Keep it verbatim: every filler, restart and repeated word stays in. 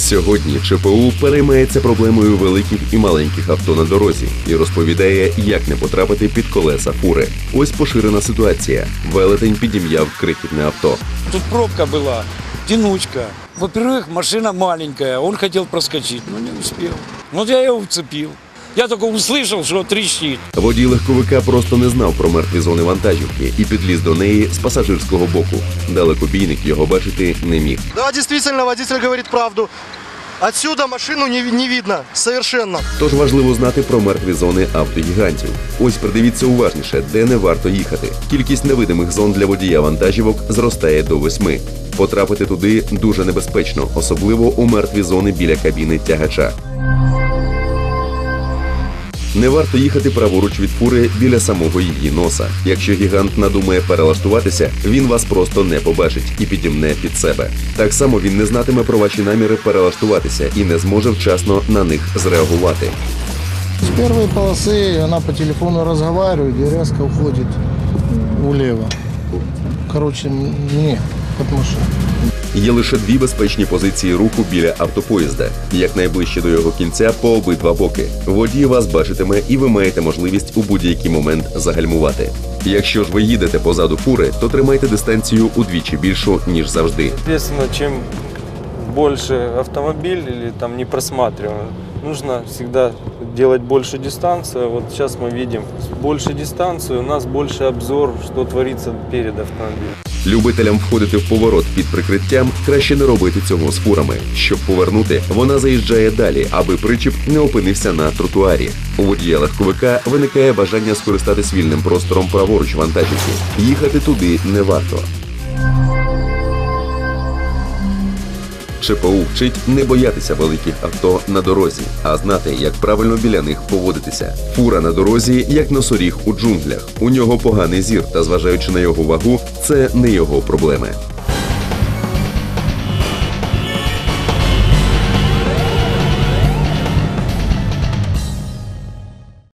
Сьогодні ЧПУ переймається проблемою великих і маленьких авто на дорозі і розповідає, як не потрапити під колеса фури. Ось поширена ситуація. Велетень підім'яв крихітне авто. Тут пробка была, тянучка. Во-первых, машина маленькая, он хотел проскочить, но не успел. Вот я его вцепил. Я только услышал, что трещит. Водій легковика просто не знав про мертві зони вантажівки і підліз до неї з пасажирського боку. Далекобійник його бачити не міг. Да, действительно, водитель говорит правду. Отсюда машину не, не видно совершенно. Тож важливо знати про мертві зони автогігантів. Ось придивіться уважніше, де не варто їхати. Кількість невидимих зон для водія вантажівок зростає до восьми. Потрапити туди дуже небезпечно, особливо у мертві зони біля кабіни тягача. Не варто їхати праворуч від фури біля самого її носа. Якщо гігант надумає перелаштуватися, він вас просто не побачить і підімне під себе. Так само він не знатиме про ваші наміри перелаштуватися і не зможе вчасно на них зреагувати. С первой полосы она по телефону разговаривает и резко уходит влево. Короче, не, под машину. Є лише дві безпечні позиції руху біля автопоїзда, якнайближче до його кінця по обидва боки. Водій вас бачитиме і ви маєте можливість у будь-який момент загальмувати. Якщо ж ви їдете позаду фури, то тримайте дистанцію удвічі більшу, ніж завжди. Соответственно, чем больше автомобиль или там не просматриваем, нужно всегда делать больше дистанцию. Вот сейчас мы видим больше дистанцию, у нас больше обзор, что творится перед автомобилем. Любителям входити в поворот під прикриттям краще не робити цього з фурами. Щоб повернути, вона заїжджає далі, аби причіп не опинився на тротуарі. У водія легковика виникає бажання скористатись вільним простором праворуч вантажівки. Їхати туди не варто. ЧПУ вчить не боятися великих авто на дорозі, а знати, як правильно біля них поводитися. Фура на дорозі, як носоріг у джунглях. У нього поганий зір, та зважаючи на його вагу, це не його проблеми.